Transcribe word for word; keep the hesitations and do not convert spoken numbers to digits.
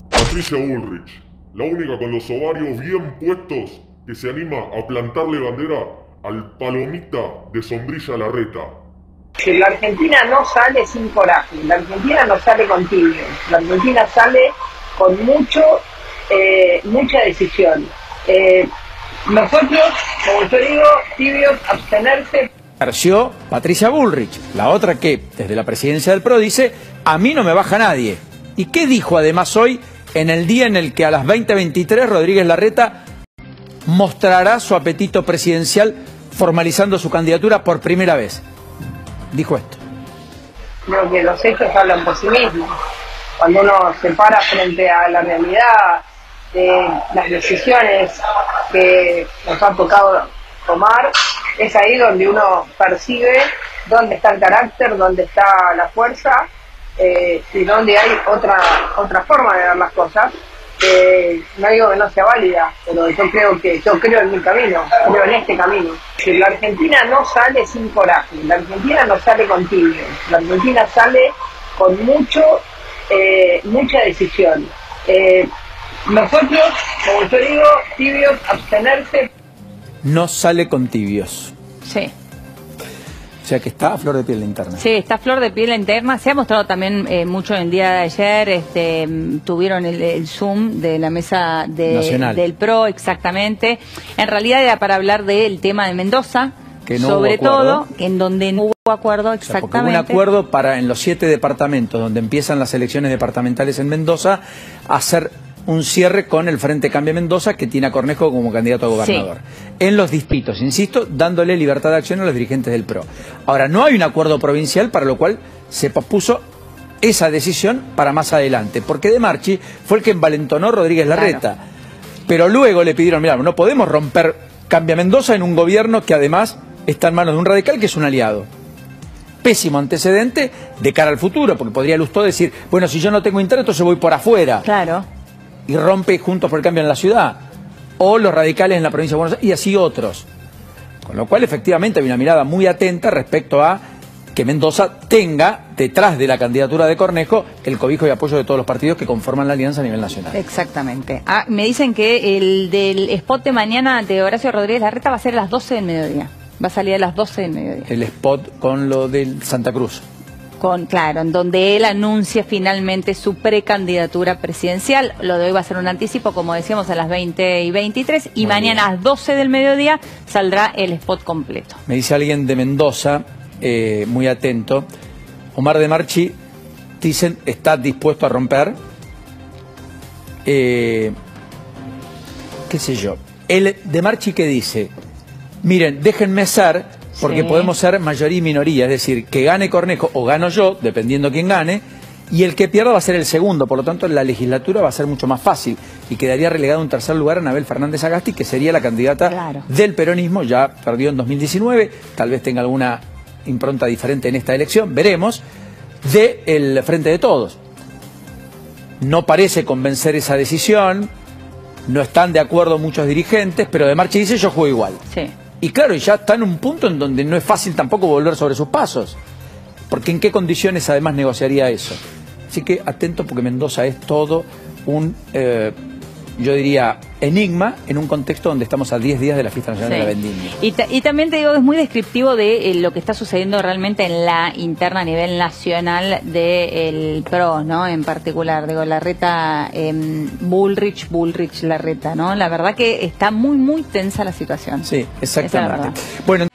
Patricia Bullrich, la única con los ovarios bien puestos que se anima a plantarle bandera al palomita de Sombrilla Larreta. Que la Argentina no sale sin coraje, la Argentina no sale con tibio, la Argentina sale con mucho, eh, mucha decisión. Eh, nosotros, como yo digo, tibios, abstenerse. Apareció Patricia Bullrich, la otra que desde la presidencia del P R O dice, a mí no me baja nadie. ¿Y qué dijo además hoy en el día en el que a las veinte veintitrés Rodríguez Larreta mostrará su apetito presidencial formalizando su candidatura por primera vez? Dijo esto. Creo que los hechos hablan por sí mismos. Cuando uno se para frente a la realidad de las decisiones que nos ha tocado tomar, es ahí donde uno percibe dónde está el carácter, dónde está la fuerza, eh, y dónde hay otra otra forma de ver las cosas. Eh, no digo que no sea válida, pero yo creo que yo creo en mi camino, creo en este camino. Que la Argentina no sale sin coraje, la Argentina no sale con tibio, la Argentina sale con mucho, eh, mucha decisión. Eh, nosotros, como yo digo, tibios, abstenerse. No sale con tibios. Sí. O sea que está a flor de piel la interna. Sí, está a flor de piel la interna. Se ha mostrado también eh, mucho en el día de ayer. Este, tuvieron el, el Zoom de la mesa de, del P R O, exactamente. En realidad era para hablar del tema de Mendoza, que no sobre hubo todo, en donde no hubo acuerdo, exactamente. O sea, hubo un acuerdo para en los siete departamentos donde empiezan las elecciones departamentales en Mendoza hacer un cierre con el Frente Cambia Mendoza, que tiene a Cornejo como candidato a gobernador. Sí. En los distritos, insisto, dándole libertad de acción a los dirigentes del P R O. Ahora, no hay un acuerdo provincial, para lo cual se pospuso esa decisión para más adelante, porque De Marchi fue el que envalentonó Rodríguez Larreta. Claro. Pero luego le pidieron, mirá, no podemos romper Cambia Mendoza en un gobierno que además está en manos de un radical que es un aliado. Pésimo antecedente de cara al futuro, porque podría Lustó decir, bueno, si yo no tengo internet, entonces voy por afuera. Claro. Y rompe Juntos por el Cambio en la ciudad, o los radicales en la provincia de Buenos Aires, y así otros. Con lo cual, efectivamente, hay una mirada muy atenta respecto a que Mendoza tenga, detrás de la candidatura de Cornejo, el cobijo y apoyo de todos los partidos que conforman la alianza a nivel nacional. Exactamente. Ah, me dicen que el del spot de mañana de Horacio Rodríguez Larreta va a ser a las doce del mediodía. Va a salir a las doce del mediodía. El spot con lo del Santa Cruz. Con, claro, en donde él anuncia finalmente su precandidatura presidencial. Lo de hoy va a ser un anticipo, como decíamos, a las veinte y veintitrés. Y Muy mañana bien. A las doce del mediodía saldrá el spot completo. Me dice alguien de Mendoza, eh, muy atento, Omar De Marchi, dicen, está dispuesto a romper. Eh, ¿Qué sé yo? El De Marchi que dice, miren, déjenme ser... porque sí, podemos ser mayoría y minoría, es decir, que gane Cornejo o gano yo, dependiendo quién gane, y el que pierda va a ser el segundo, por lo tanto la legislatura va a ser mucho más fácil y quedaría relegado en tercer lugar a Anabel Fernández Agasti, que sería la candidata claro. del peronismo, ya perdió en dos mil diecinueve, tal vez tenga alguna impronta diferente en esta elección, veremos, del Frente de Todos. No parece convencer esa decisión, no están de acuerdo muchos dirigentes, pero De Marchi dice yo juego igual. Sí. Y claro, ya está en un punto en donde no es fácil tampoco volver sobre sus pasos. Porque ¿en qué condiciones además negociaría eso? Así que atento, porque Mendoza es todo un, eh, yo diría, enigma en un contexto donde estamos a diez días de la Fiesta Nacional sí. de la Vendimia. Y, y también te digo, es muy descriptivo de eh, lo que está sucediendo realmente en la interna a nivel nacional del P R O, ¿no? En particular, digo, Larreta, eh, Bullrich, Bullrich, Larreta, ¿no? La verdad que está muy, muy tensa la situación. Sí, exactamente. Bueno.